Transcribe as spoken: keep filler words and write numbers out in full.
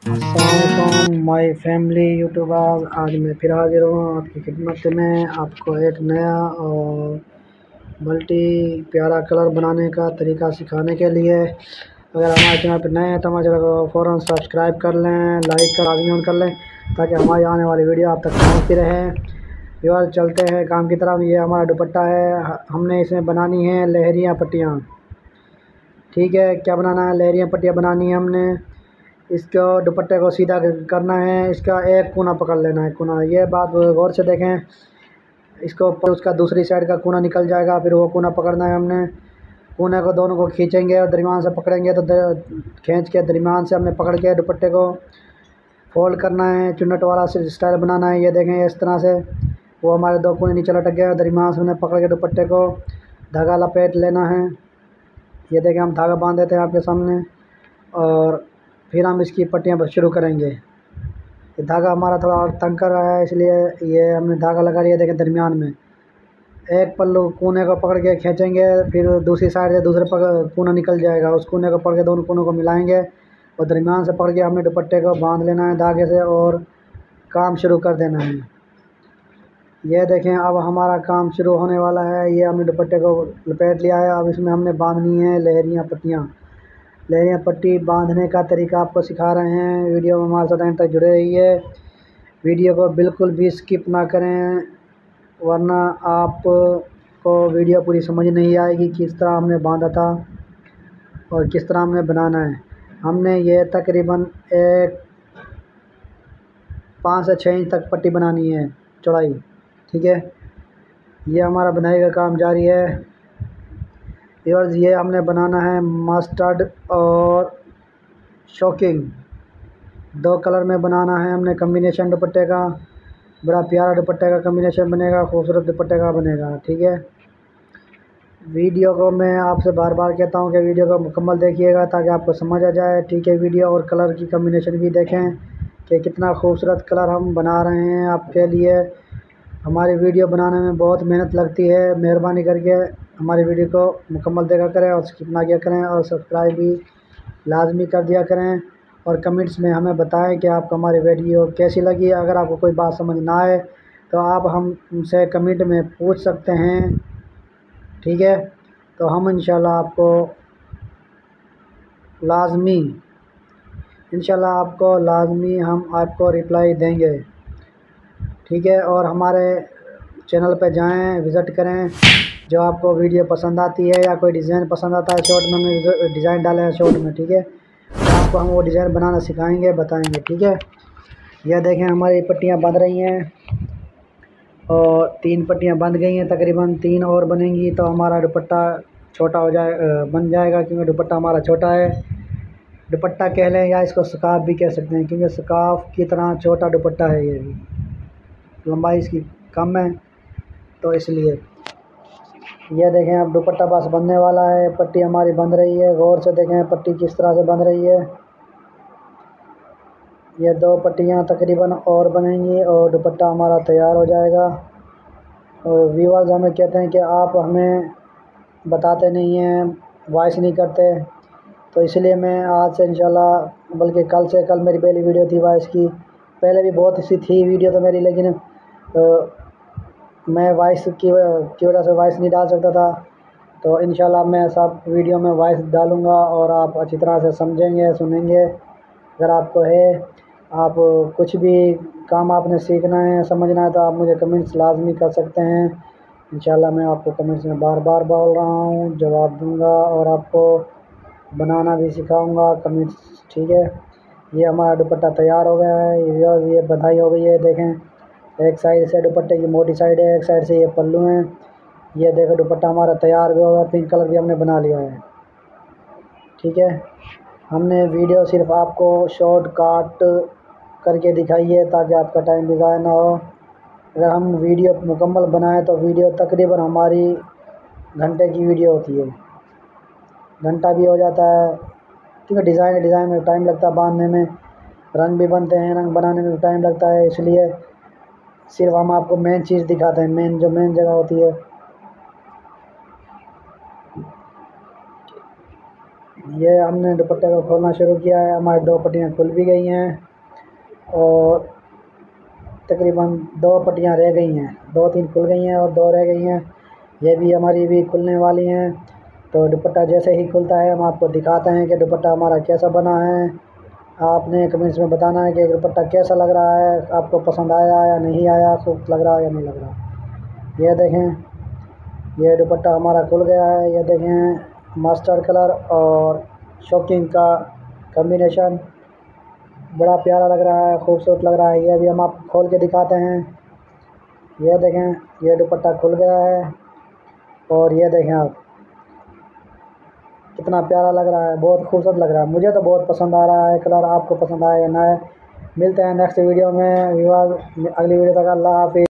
अस्सलाम my family YouTubers. आज मैं फिर हाजिर हूँ आपकी खिदमत में, आपको एक नया और मल्टी प्यारा कलर बनाने का तरीका सिखाने के लिए। अगर हमारे चैनल पर नए हैं तो हमारे चैनल को फ़ौरन सब्सक्राइब कर लें, लाइक कर लाजमी ऑन कर लें ताकि हमारी आने वाली वीडियो आप तक पहुँचती रहे। व्यूअर्स, चलते हैं काम की तरफ। ये हमारा दुपट्टा है, हमने इसमें बनानी है लहरियाँ पट्टियाँ। ठीक है, क्या बनाना है? लहरियाँ पट्टियाँ बनानी है हमने। इसको दुपट्टे को सीधा करना है, इसका एक कोना पकड़ लेना है, कोना। ये बात गौर से देखें, इसको पर उसका दूसरी साइड का कोना निकल जाएगा, फिर वो कोना पकड़ना है हमने। कोने को दोनों को खींचेंगे और दरमियान से पकड़ेंगे, तो खींच के दरमियान से हमने पकड़ के दुपट्टे को फोल्ड करना है, चुन्नट वाला स्टाइल बनाना है। ये देखें, इस तरह से वो हमारे दो कोने नीचे लटक गए, दरमियान से हमने पकड़ के दुपट्टे को धागा लपेट लेना है। ये देखें, हम धागा बांध देते हैं आपके सामने और फिर हम इसकी पट्टियाँ शुरू करेंगे। ये धागा हमारा थोड़ा और तंग कर रहा है, इसलिए ये हमने धागा लगा लिया। देखें, दरमियान में एक पल्लू कोने को पकड़ के खींचेंगे, फिर दूसरी साइड से दूसरे पकड़ कोना निकल जाएगा, उस कोने को पकड़ के दोनों कोनों को मिलाएंगे और दरमियान से पकड़ के हमने दुपट्टे को बांध लेना है धागे से और काम शुरू कर देना है। ये देखें, अब हमारा काम शुरू होने वाला है। ये हमने दुपट्टे को लपेट लिया है, अब इसमें हमने बांधनी है लहरियाँ पट्टियाँ। लहरियाँ पट्टी बांधने का तरीका आपको सिखा रहे हैं। वीडियो में हमारे साथ एंड तक जुड़े रहिए, वीडियो को बिल्कुल भी स्किप ना करें, वरना आपको वीडियो पूरी समझ नहीं आएगी किस तरह हमने बांधा था और किस तरह हमने बनाना है। हमने ये तकरीबन एक पाँच से छः इंच तक पट्टी बनानी है चौड़ाई। ठीक है, ये हमारा बनाई का काम जारी है। व्यूअर्स, ये हमने बनाना है मस्टर्ड और शॉकिंग, दो कलर में बनाना है हमने कम्बिनेशन दुपट्टे का। बड़ा प्यारा दुपट्टे का कम्बिनेशन बनेगा, खूबसूरत दुपट्टे का बनेगा। ठीक है, वीडियो को मैं आपसे बार बार कहता हूँ कि वीडियो को मुकम्मल देखिएगा ताकि आपको समझ आ जाए। ठीक है, वीडियो और कलर की कम्बिनेशन भी देखें कि कितना खूबसूरत कलर हम बना रहे हैं आपके लिए। हमारी वीडियो बनाने में बहुत मेहनत लगती है, मेहरबानी करके हमारी वीडियो को मुकम्मल देखा करें और स्किप ना किया करें और सब्सक्राइब भी लाजमी कर दिया करें और कमेंट्स में हमें बताएं कि आपको हमारी वीडियो कैसी लगी। अगर आपको कोई बात समझ ना आए तो आप हमसे कमेंट में पूछ सकते हैं। ठीक है, तो हम इंशाल्लाह आपको लाजमी इंशाल्लाह आपको लाजमी हम आपको रिप्लाई देंगे। ठीक है, और हमारे चैनल पे जाएं, विज़िट करें। जो आपको वीडियो पसंद आती है या कोई डिज़ाइन पसंद आता है शॉर्ट में, हमने डिज़ाइन डाले हैं शॉर्ट में। ठीक है, तो आपको हम वो डिज़ाइन बनाना सिखाएंगे, बताएंगे। ठीक है, यह देखें, हमारी पट्टियाँ बंध रही हैं और तीन पट्टियाँ बंध गई हैं, तकरीबन तीन और बनेंगी तो हमारा दुपट्टा छोटा हो जाए बन जाएगा, क्योंकि दुपट्टा हमारा छोटा है। दुपट्टा कह लें या इसको स्कार्फ भी कह सकते हैं, क्योंकि स्कार्फ की तरह छोटा दुपट्टा है। ये भी लंबाई इसकी कम है तो इसलिए। ये देखें, अब दुपट्टा बस बनने वाला है, पट्टी हमारी बंध रही है। गौर से देखें पट्टी किस तरह से बंध रही है। ये दो पट्टियाँ तकरीबन और बनेंगी और दुपट्टा हमारा तैयार हो जाएगा। और व्यूअर्स हमें कहते हैं कि आप हमें बताते नहीं हैं, वॉइस नहीं करते, तो इसलिए मैं आज से इंशाल्लाह, बल्कि कल से, कल मेरी पहली वीडियो थी वॉइस की। पहले भी बहुत सी थी वीडियो तो मेरी, लेकिन तो मैं वॉइस की की वजह से वॉइस नहीं डाल सकता था। तो इंशाल्लाह मैं सब वीडियो में वॉइस डालूँगा और आप अच्छी तरह से समझेंगे, सुनेंगे। अगर आपको है, आप कुछ भी काम आपने सीखना है, समझना है, तो आप मुझे कमेंट्स लाजमी कर सकते हैं। इंशाल्लाह मैं आपको कमेंट्स में बार बार बोल रहा हूँ, जवाब दूँगा और आपको बनाना भी सिखाऊँगा कमेंट्स। ठीक है, ये हमारा दुपट्टा तैयार हो गया है। ये ये बधाई हो गई है। देखें, एक साइड से दुपट्टे की मोटी साइड है, एक साइड से ये पल्लू हैं। ये देखो, दुपट्टा हमारा तैयार भी होगा, पिंक कलर भी हमने बना लिया है। ठीक है, हमने वीडियो सिर्फ आपको शॉर्ट कट करके दिखाई है ताकि आपका टाइम भी ज़ाया ना हो। अगर हम वीडियो मुकम्मल बनाएं तो वीडियो तकरीबन हमारी घंटे की वीडियो होती है, घंटा भी हो जाता है, क्योंकि डिज़ाइन डिज़ाइन में टाइम लगता है बांधने में, रंग भी बनते हैं, रंग बनाने में भी टाइम लगता है। इसलिए सिर्फ हम आपको मेन चीज़ दिखाते हैं, मेन जो मेन जगह होती है। ये हमने दुपट्टे को खोलना शुरू किया है। हमारी दो पट्टियाँ खुल भी गई हैं और तकरीबन दो पट्टियाँ रह गई हैं, दो तीन खुल गई हैं और दो रह गई हैं। ये भी हमारी भी खुलने वाली हैं। तो दुपट्टा जैसे ही खुलता है हम आपको दिखाते हैं कि दुपट्टा हमारा कैसा बना है। आपने कमेंट्स में बताना है कि दुपट्टा कैसा लग रहा है, आपको पसंद आया या नहीं आया, खूब लग रहा है या नहीं लग रहा। ये देखें, ये दुपट्टा हमारा खुल गया है। ये देखें, मस्टर्ड कलर और शॉकिंग का कॉम्बिनेशन बड़ा प्यारा लग रहा है, खूबसूरत लग रहा है। ये भी हम आपको खोल के दिखाते हैं। ये देखें, ये दुपट्टा खुल गया है और ये देखें आप, कितना प्यारा लग रहा है, बहुत खूबसूरत लग रहा है। मुझे तो बहुत पसंद आ रहा है कलर। आपको पसंद आया या ना है। मिलते हैं नेक्स्ट वीडियो में। अगली वीडियो तक अल्लाह हाफिज़।